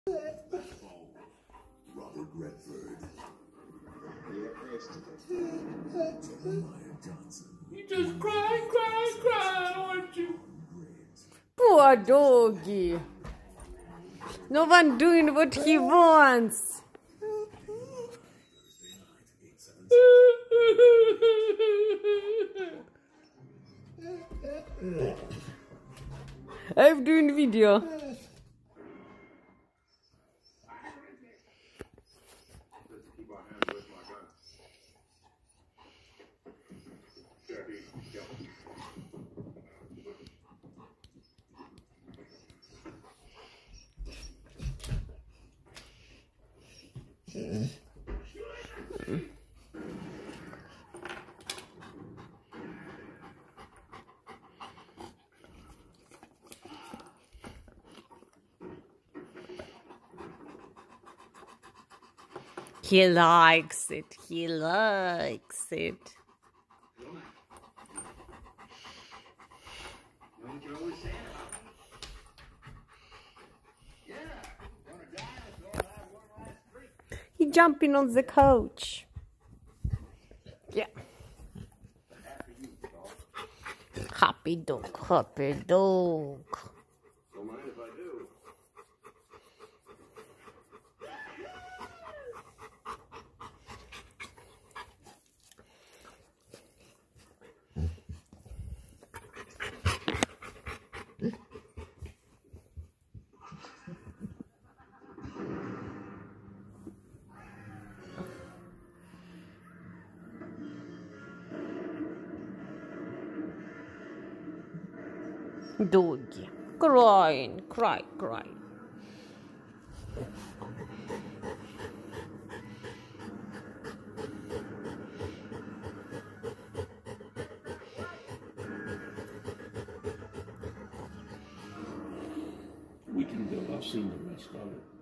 Robert Redford. You just cry, aren't you? Poor doggy. No one doing what he wants. I'm doing video. He likes it. He likes it. He jumping on the couch. Yeah. Happy dog, happy dog. Don't mind if I do. Doggy. Crying, cry. We can go. I've seen the rest of it.